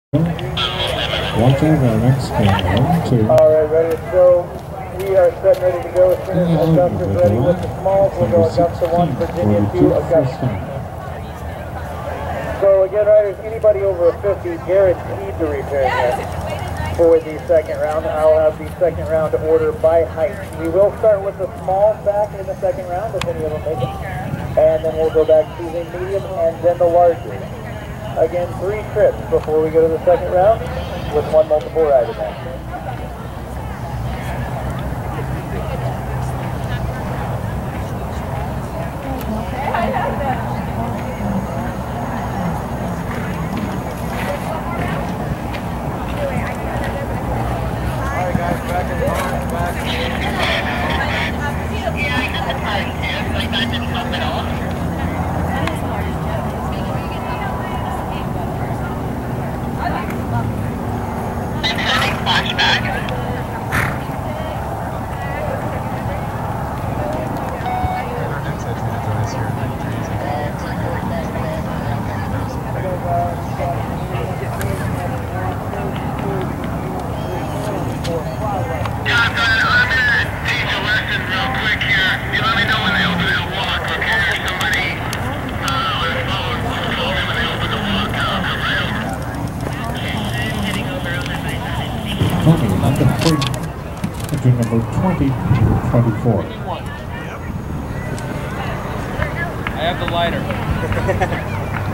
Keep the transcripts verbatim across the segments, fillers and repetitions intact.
Watch out our next game. Two. All right, ready to go. We are set, ready to go. As soon as Augusta's ready with the smalls, we'll go Augusta one, Virginia two, Augusta. So again, riders, anybody over a fifty, guaranteed to repair that for the second round. I'll have the second round order by height. We will start with the small back in the second round, if any of them make it. And then we'll go back to the medium and then the larger. Again, three trips before we go to the second round with one multiple rider match. Number twenty, twenty-four. I have the lighter.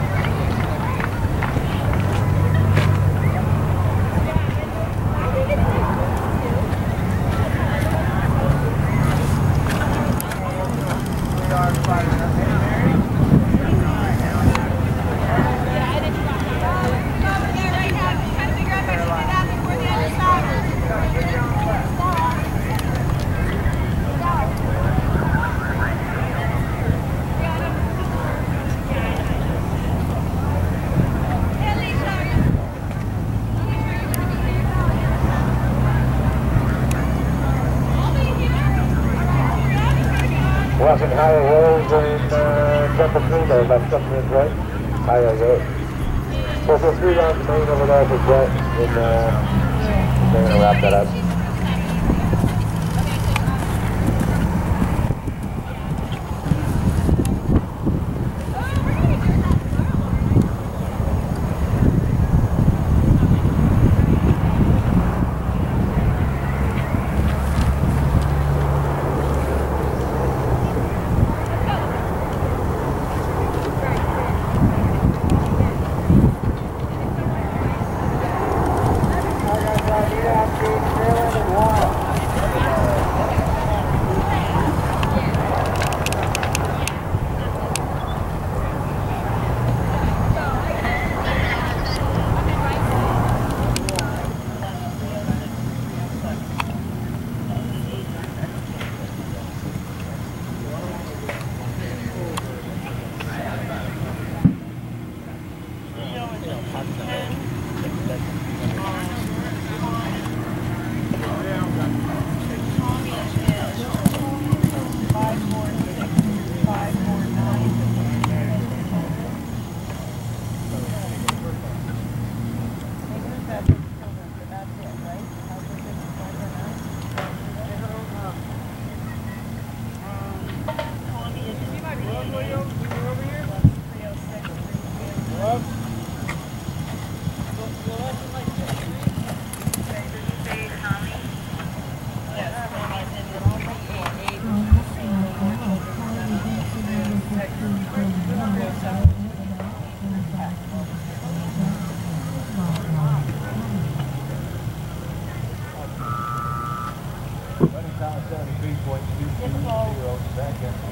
Watching higher rolls and uh, jump between there, left something is right. Higher road. So feel free on the main over there for Brett, and uh, they're going to wrap that up. seventy-three point two two zero seconds.